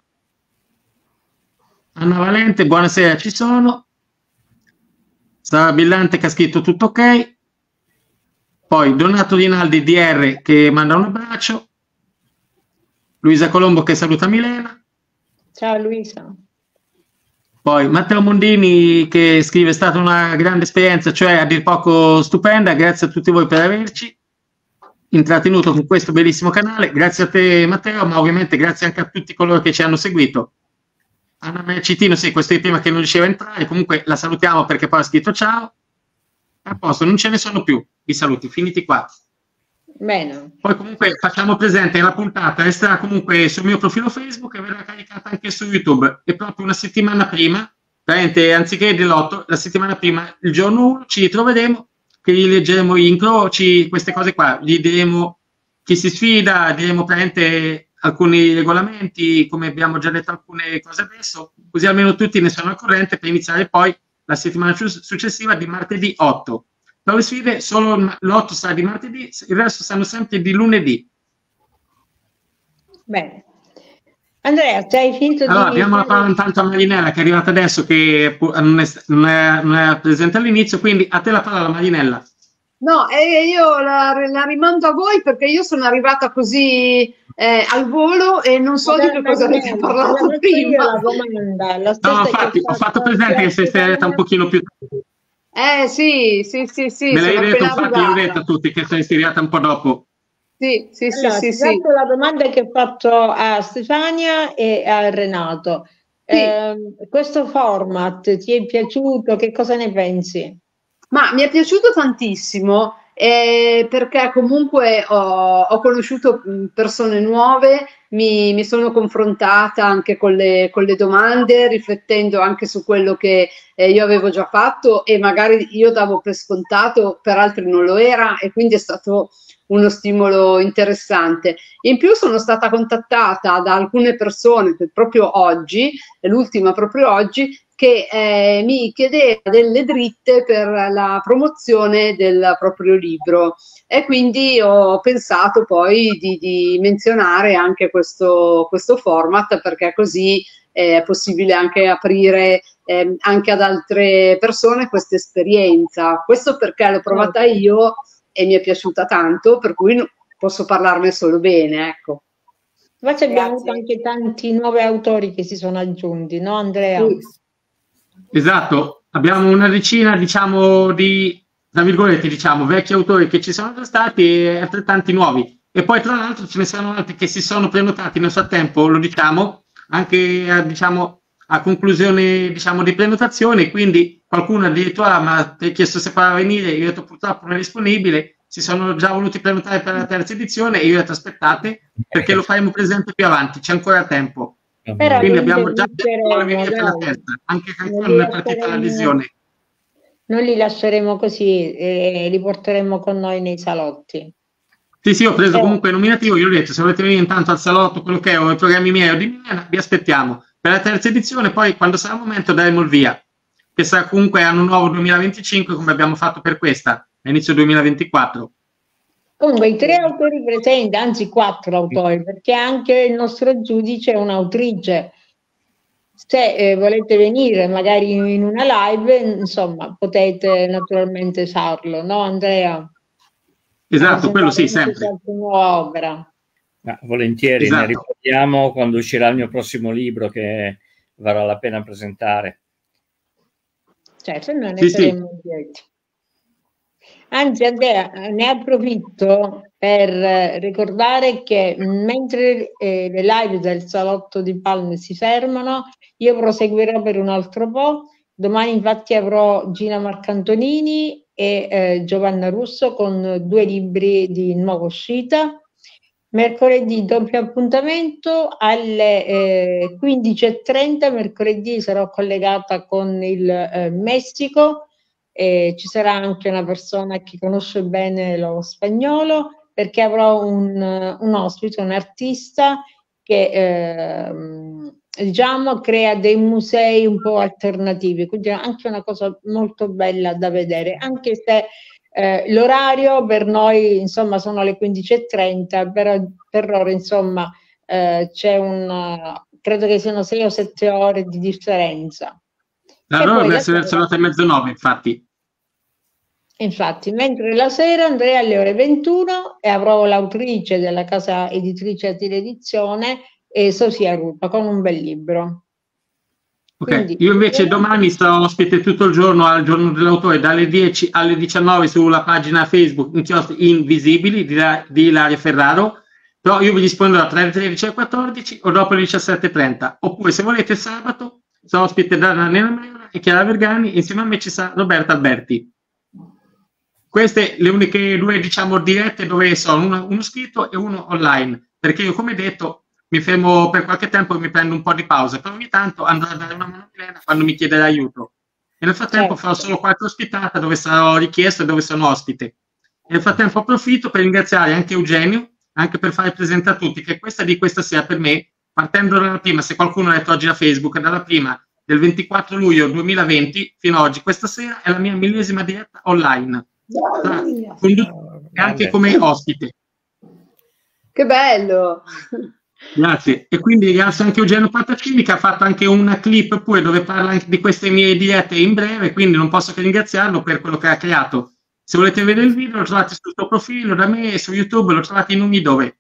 Anna Valente, buonasera, ci sono. Sara Brillante che ha scritto tutto ok. Poi Donato Rinaldi D R che manda un abbraccio. Luisa Colombo che saluta Milena. Ciao Luisa. Poi Matteo Mondini che scrive: è stata una grande esperienza, cioè a dir poco stupenda, grazie a tutti voi per averci intrattenuto con questo bellissimo canale, grazie a te Matteo, ma ovviamente grazie anche a tutti coloro che ci hanno seguito. Anna Mercitino, sì, questo è prima che non riusciva a entrare, comunque la salutiamo perché poi ha scritto ciao. A posto, non ce ne sono più i saluti, finiti qua. Bene. Poi comunque facciamo presente, la puntata resterà comunque sul mio profilo Facebook e verrà caricata anche su YouTube, e proprio una settimana prima, anziché dell'otto, la settimana prima, il giorno uno, ci ritroveremo, che gli leggeremo gli incroci, queste cose qua, gli diremo chi si sfida, diremo praticamente alcuni regolamenti, come abbiamo già detto alcune cose adesso, così almeno tutti ne sono al corrente per iniziare poi la settimana successiva di martedì otto. Per le sfide solo l'otto sarà di martedì, il resto saranno sempre di lunedì. Bene. Andrea, ci hai finito allora, di... diamo la parola intanto a Marinella che è arrivata adesso, che non è, non è, non è presente all'inizio, quindi a te la parola Marinella. No, eh, io la, la rimando a voi perché io sono arrivata così eh, al volo e non so di che cosa avete parlato prima. La domanda, la no, infatti, ho fatto presente che sei stata un pochino più... Eh sì, sì, sì, sì. Me l'hai detto, infatti io ho detto a tutti che sei arrivata un po' dopo. Sì, sì, allora, sì, sì, sì. La domanda che ho fatto a Stefania e a Renato. Sì. Eh, questo format ti è piaciuto? Che cosa ne pensi? Ma mi è piaciuto tantissimo eh, perché comunque ho, ho conosciuto persone nuove, mi, mi sono confrontata anche con le, con le domande, riflettendo anche su quello che eh, io avevo già fatto e magari io davo per scontato, per altri non lo era, e quindi è stato uno stimolo interessante. In più sono stata contattata da alcune persone che proprio oggi, l'ultima proprio oggi, che eh, mi chiedeva delle dritte per la promozione del proprio libro, e quindi ho pensato poi di, di menzionare anche questo, questo format, perché così è possibile anche aprire eh, anche ad altre persone questa esperienza. Questo perché l'ho provata io e mi è piaciuta tanto, per cui posso parlarne solo bene, ecco. Invece abbiamo avuto anche tanti nuovi autori che si sono aggiunti, no Andrea? Sì. Esatto, abbiamo una decina, diciamo, di, tra virgolette, diciamo, vecchi autori che ci sono già stati e altrettanti nuovi. E poi, tra l'altro, ce ne sono altri che si sono prenotati nel frattempo, lo diciamo, anche a, diciamo, a conclusione, diciamo, di prenotazione. Quindi qualcuno addirittura mi ha chiesto se poteva venire, io ho detto purtroppo non è disponibile. Si sono già voluti prenotare per la terza edizione e io ho detto aspettate, perché lo faremo presente più avanti, c'è ancora tempo. Però quindi abbiamo già detto venire per la terza, anche se non è partita l'adesione. Non li lasceremo così e li porteremo con noi nei salotti. Sì, sì, ho preso eh. comunque nominativo, io ho detto se volete venire intanto al salotto, quello che è, o i programmi miei o di Milena, vi aspettiamo. Per la terza edizione poi quando sarà il momento daremo il via, che sarà comunque anno nuovo duemilaventicinque come abbiamo fatto per questa, a inizio duemilaventiquattro. Comunque i tre autori presenti, anzi quattro autori, perché anche il nostro giudice è un'autrice. Se eh, volete venire magari in una live, insomma, potete naturalmente farlo, no Andrea? Esatto, quello sì, sempre. Nuova opera. Ah, volentieri, esatto. Ne riparliamo quando uscirà il mio prossimo libro che varrà la pena presentare. Certo, non ne sì, saremo sì. lieti. Anzi, Andrea, ne approfitto per ricordare che mentre eh, le live del Salotto di Palme si fermano, io proseguirò per un altro po'. Domani infatti avrò Gina Marcantonini e eh, Giovanna Russo con due libri di nuova uscita. Mercoledì doppio appuntamento alle eh, quindici e trenta, mercoledì sarò collegata con il eh, Messico. E ci sarà anche una persona che conosce bene lo spagnolo, perché avrò un, un ospite, un artista che eh, diciamo crea dei musei un po' alternativi, quindi è anche una cosa molto bella da vedere, anche se eh, l'orario per noi insomma sono le quindici e trenta, però per loro insomma eh, c'è un, credo che siano sei o sette ore di differenza. Allora deve essere verso le otto e mezzo nove, infatti. Infatti, mentre la sera andrei alle ore ventuno e avrò l'autrice della casa editrice Attila Edizione e Sofia Rupa con un bel libro. Ok, Quindi, io invece domani sarò ospite tutto il giorno al giorno dell'autore dalle dieci alle diciannove sulla pagina Facebook Inchiostri Invisibili di, di Ilaria Ferraro, però io vi risponderò tra le tredici e le quattordici o dopo le diciassette e trenta, oppure se volete sabato sarò ospite da Daniela Mera e Chiara Vergani, insieme a me ci sarà Roberta Alberti. Queste le uniche due, diciamo, dirette dove sono uno, uno scritto e uno online, perché io, come detto, mi fermo per qualche tempo e mi prendo un po' di pausa, però ogni tanto andrò a dare una mano a Milena quando mi chiede aiuto. E nel frattempo certo. farò solo qualche ospitata dove sarò richiesto e dove sono ospite. E nel frattempo approfitto per ringraziare anche Eugenio, anche per fare presente a tutti che questa di questa sera per me, partendo dalla prima, se qualcuno ha letto oggi da Facebook, dalla prima del ventiquattro luglio duemilaventi fino ad oggi, questa sera è la mia millesima diretta online. Ah, e anche come ospite. Che bello! Grazie. E quindi ringrazio anche Eugenio Pattacini che ha fatto anche una clip pure dove parla anche di queste mie dirette in breve, quindi non posso che ringraziarlo per quello che ha creato. Se volete vedere il video lo trovate sul suo profilo, da me e su YouTube lo trovate in ogni dove.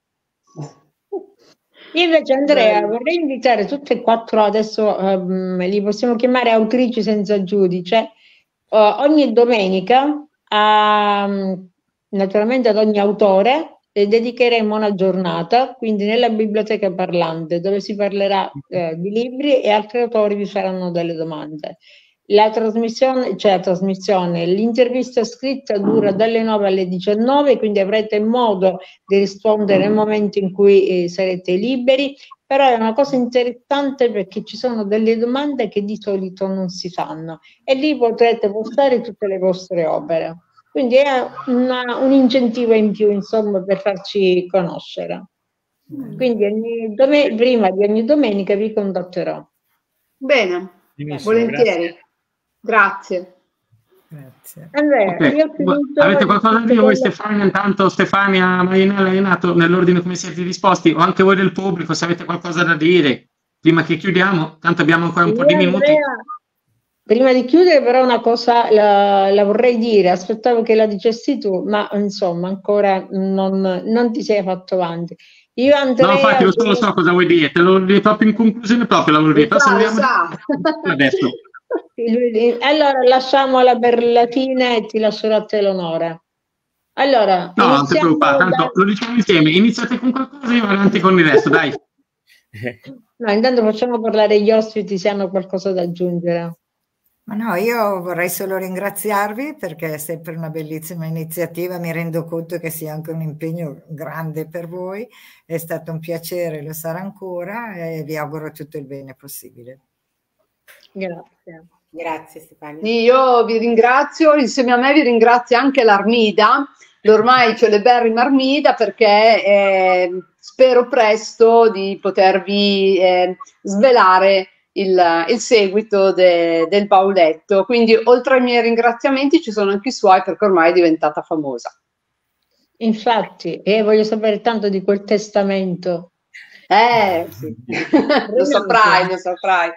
Io invece Andrea vorrei invitare tutte e quattro, adesso um, li possiamo chiamare autrici senza giudice, uh, ogni domenica a, naturalmente ad ogni autore eh, dedicheremo una giornata, quindi nella biblioteca parlante, dove si parlerà eh, di libri e altri autori vi faranno delle domande. La trasmissione, cioè la trasmissione, l'intervista scritta dura dalle nove alle diciannove, quindi avrete modo di rispondere nel momento in cui eh, sarete liberi, però è una cosa interessante perché ci sono delle domande che di solito non si fanno e lì potrete postare tutte le vostre opere. Quindi è una, un incentivo in più, insomma, per farci conoscere. Quindi ogni dom- prima di ogni domenica vi contatterò. Bene. Benissimo, volentieri. grazie. Grazie. Grazie. Andrea, Okay. io ho finito Avete qualcosa da dire voi, quello- Stefania? Intanto Stefania, Marinella, Renato, nell'ordine come siete disposti, o anche voi del pubblico, se avete qualcosa da dire prima che chiudiamo, tanto abbiamo ancora un po' di Io, minuti. Andrea, prima di chiudere però una cosa la, la vorrei dire, aspettavo che la dicessi tu, ma insomma ancora non, non ti sei fatto avanti. Io Andrea... No, infatti lo so, lo so cosa vuoi dire, te lo dire proprio in conclusione, proprio la volevo dire, però se Lo sa, vogliamo lo sa. adesso. Allora lasciamola per la fine e ti lascerò a te l'onore. Allora, No, non ti iniziamo preoccupare, tanto da- lo diciamo insieme, iniziate con qualcosa e io vado avanti con il resto, dai. No, intanto facciamo parlare gli ospiti se hanno qualcosa da aggiungere. Ma no, io vorrei solo ringraziarvi perché è sempre una bellissima iniziativa, mi rendo conto che sia anche un impegno grande per voi, è stato un piacere, lo sarà ancora e vi auguro tutto il bene possibile. Grazie. Grazie Stefania. Io vi ringrazio, insieme a me vi ringrazio anche l'Armida, l'ormai celeberrima Armida, perché eh, spero presto di potervi eh, svelare il, il seguito de, del Pauletto. Quindi oltre ai miei ringraziamenti ci sono anche i suoi, perché ormai è diventata famosa. Infatti, e voglio sapere tanto di quel testamento. Eh, sì. lo saprai, lo saprai.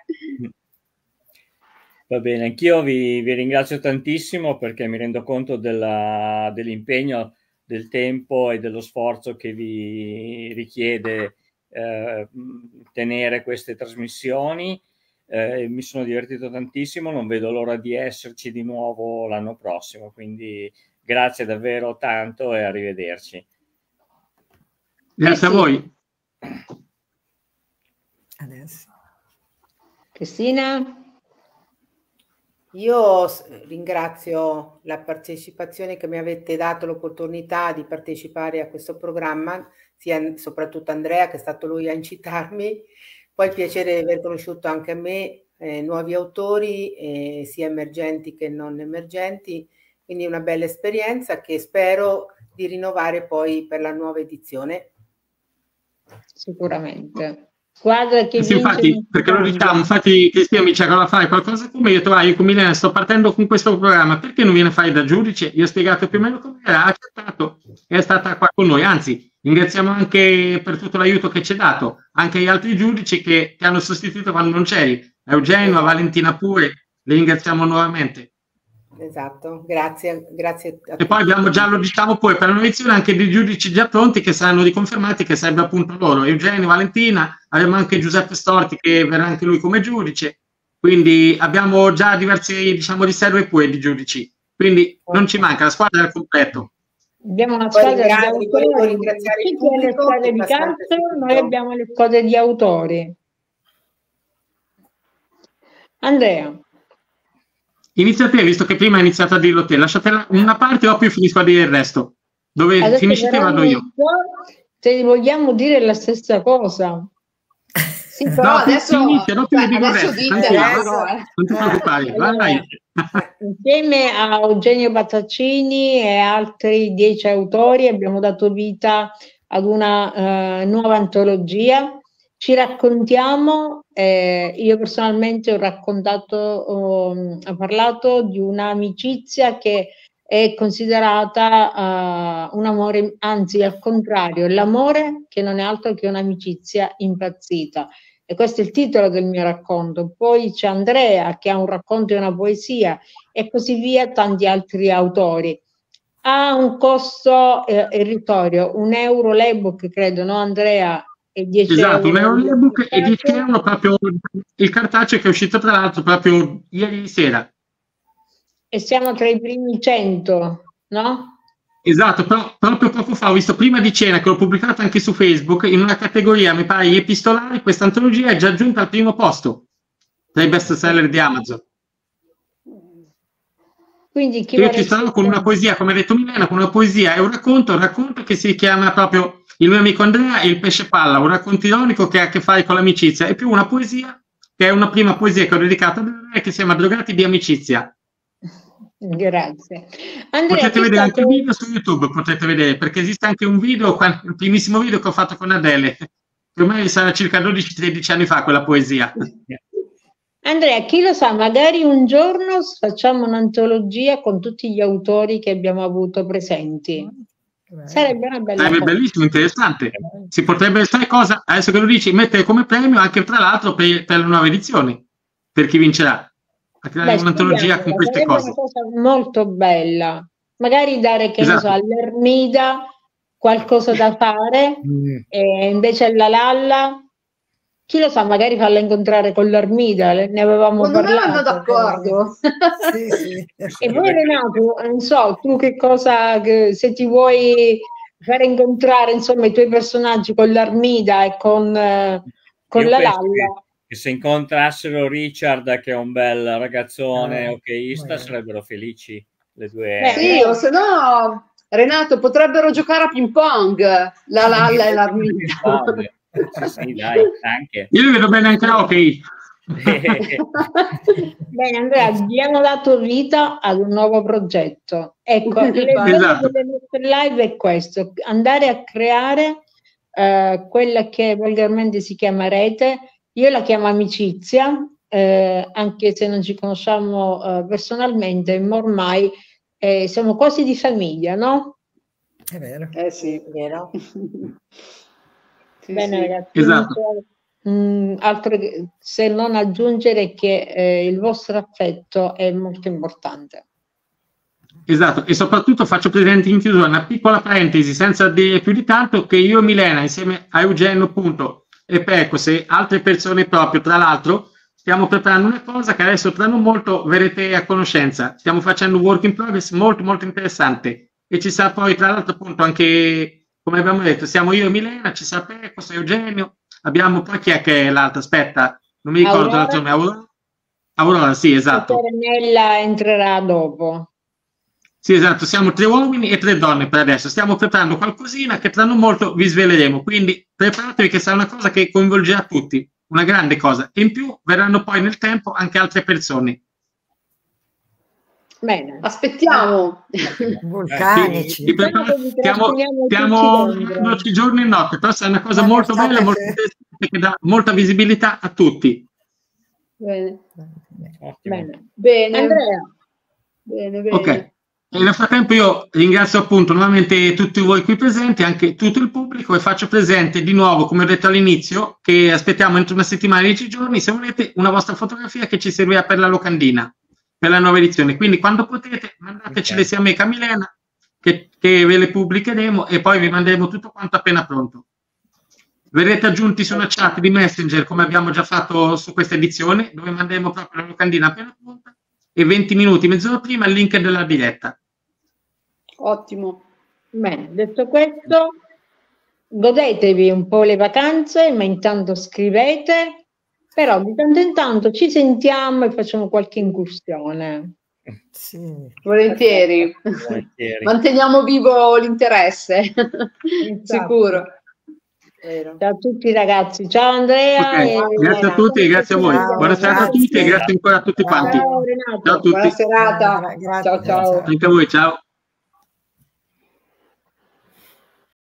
Va bene, anch'io vi, vi ringrazio tantissimo perché mi rendo conto della, dell'impegno, del tempo e dello sforzo che vi richiede eh, tenere queste trasmissioni. Eh, mi sono divertito tantissimo, non vedo l'ora di esserci di nuovo l'anno prossimo, quindi grazie davvero tanto e arrivederci. Grazie a voi. Adesso. Cristina? Io s- ringrazio la partecipazione che mi avete dato l'opportunità di partecipare a questo programma, sia soprattutto Andrea che è stato lui a incitarmi, poi il piacere di aver conosciuto anche a me eh, nuovi autori, eh, sia emergenti che non emergenti, quindi una bella esperienza che spero di rinnovare poi per la nuova edizione. Sicuramente. Squadra che Sì, vince infatti, non perché lo cambia. diciamo, infatti Cristina mi diceva fare qualcosa come io ho detto, ah, io con Milena sto partendo con questo programma, perché non viene a fare da giudice? Io ho spiegato più o meno come era, ha accettato e è stata qua con noi, anzi ringraziamo anche per tutto l'aiuto che ci ha dato, anche gli altri giudici che ti hanno sostituito quando non c'eri, a Eugenio, a Valentina pure, li ringraziamo nuovamente. Esatto, grazie, grazie a E poi abbiamo già, lo diciamo poi, per la nuova edizione anche dei giudici già pronti che saranno riconfermati, che sarebbe appunto loro, Eugenio, Valentina, abbiamo anche Giuseppe Storti che verrà anche lui come giudice, quindi abbiamo già diversi, diciamo, riserve pure di giudici, quindi non ci manca, la squadra è al completo. Abbiamo una Poi squadra di ringra- volevo autori, ringraziare il chi tiene le pubblico squadre che di mi ha sempre calcio, noi seguito. abbiamo le squadre di autori. Andrea, Inizia te, visto che prima hai iniziato a dirlo te, lasciatela una parte o più finisco a dire il resto. Dove adesso finisci te però vado non io. so se vogliamo dire la stessa cosa. Sì, però No, adesso, inizia, dopo cioè, io dico il adesso resto. ditela, Adesso- però, eh. Non ti preoccupare, Allora, vai. insieme a Eugenio Battaccini e altri dieci autori abbiamo dato vita ad una eh, nuova antologia. Ci raccontiamo, eh, io personalmente ho raccontato, ho, ho parlato di un'amicizia che è considerata uh, un amore, anzi al contrario, l'amore che non è altro che un'amicizia impazzita. E questo è il titolo del mio racconto. Poi c'è Andrea che ha un racconto e una poesia e così via, tanti altri autori. Ha un costo eh, irrisorio, un euro l'ebook, credo, no Andrea? E dieci Esatto, un euro euro l'ebook e dieci euro proprio il cartaceo che è uscito tra l'altro proprio ieri sera. E siamo tra i primi cento, no? Esatto, però proprio poco fa ho visto prima di cena che l'ho pubblicato anche su Facebook in una categoria, mi pare, gli epistolari, questa antologia è già giunta al primo posto tra i best seller di Amazon. Quindi chi Io vuole ci sarò con una poesia, come ha detto Milena, con una poesia e un racconto, un racconto che si chiama proprio Il mio amico Andrea e il pesce palla, un racconto ironico che ha a che fare con l'amicizia, e più una poesia che è una prima poesia che ho dedicato a Andrea che si chiama Drogati di amicizia. Grazie. Andrea, Potete chi è vedere anche stato- il video su YouTube, potete vedere, perché esiste anche un video, qua- il primissimo video che ho fatto con Adele, che ormai sarà circa dodici tredici anni fa quella poesia. Andrea, chi lo sa, magari un giorno facciamo un'antologia con tutti gli autori che abbiamo avuto presenti. Sarebbe una bella Sarebbe cosa. bellissimo, interessante. Si potrebbe fare cosa, adesso che lo dici, mettere come premio anche tra l'altro per, per le nuove edizioni, per chi vincerà. A creare Beh, un'antologia con queste sarebbe cose. una cosa molto bella. Magari dare, che Esatto. ne so, all'Ermida qualcosa da fare Mm. e invece alla Lalla, chi lo sa, magari farla incontrare con l'Ermida, ne avevamo Secondo me parlato. vanno d'accordo. Sì, sì. E voi Renato, non so, tu che cosa, che- se ti vuoi fare incontrare insomma i tuoi personaggi con l'Armida e con, eh, con Io la penso Lalla, che, che se incontrassero Richard, che è un bel ragazzone, Eh, okista, eh. sarebbero felici le due. Beh, Sì, o se no, Renato, potrebbero giocare a ping pong, la Lalla e l'Armida. Sì, sì, dai, anche. Io li vedo bene anche a hockey. bene Andrea, abbiamo dato vita ad un nuovo progetto. Ecco, l'idea Esatto. delle nostre live è questo, andare a creare eh, quella che volgarmente si chiama rete, io la chiamo amicizia, eh, anche se non ci conosciamo eh, personalmente, ma ormai eh, siamo quasi di famiglia, no? È vero. Eh sì, Vero? sì, Bene sì. ragazzi, Esatto. non so, mh, altro che- se non aggiungere che eh, il vostro affetto è molto importante. Esatto, e soprattutto faccio presente in chiusura una piccola parentesi senza dire più di tanto che io e Milena insieme a Eugenio appunto e Pecos e altre persone proprio tra l'altro stiamo preparando una cosa che adesso tra non molto verrete a conoscenza. Stiamo facendo un work in progress molto molto interessante e ci sarà poi tra l'altro appunto anche, come abbiamo detto, siamo io e Milena, ci sarà Pecos e Eugenio, abbiamo poi chi è che è l'altra, aspetta, non mi ricordo Aurora. l'altro nome, Aurora? Aurora, sì, esatto. Nella entrerà dopo. Sì, esatto, siamo tre uomini e tre donne per adesso. Stiamo preparando qualcosina che tra non molto vi sveleremo. Quindi preparatevi che sarà una cosa che coinvolgerà tutti, una grande cosa. E in più verranno poi nel tempo anche altre persone. Bene. Aspettiamo. Vulcanici. Vi preparo- Stiamo, stiamo lavorando giorno e notte, però sarà una cosa Ma molto pensate bella, molto se- interessante che dà molta visibilità a tutti. Bene. Ottimo. Bene. Bene. Andrea, Bene, bene. Ok. E nel frattempo io ringrazio appunto nuovamente tutti voi qui presenti, anche tutto il pubblico, e faccio presente di nuovo, come ho detto all'inizio, che aspettiamo entro una settimana, dieci giorni, se volete, una vostra fotografia che ci servirà per la locandina, per la nuova edizione. Quindi quando potete mandatecele Ok. sia a me che a Milena, che, che ve le pubblicheremo e poi vi manderemo tutto quanto appena pronto. Verrete aggiunti su una chat di Messenger, come abbiamo già fatto su questa edizione, dove manderemo proprio la locandina appena pronta e venti minuti, mezz'ora prima il link della diretta. Ottimo. bene, detto questo, godetevi un po' le vacanze, ma intanto scrivete, però di tanto in tanto ci sentiamo e facciamo qualche incursione. Sì. Volentieri. Volentieri. Manteniamo vivo l'interesse. Sicuro. Vero. Ciao a tutti ragazzi, ciao Andrea. Ok, e- grazie a tutti e grazie a voi. Ciao, Buona serata a grazie. tutti e grazie ancora a tutti quanti. Ciao Renato. Ciao a tutti. Buona serata. Gra- grazie, Ciao ciao. Anche a voi, ciao.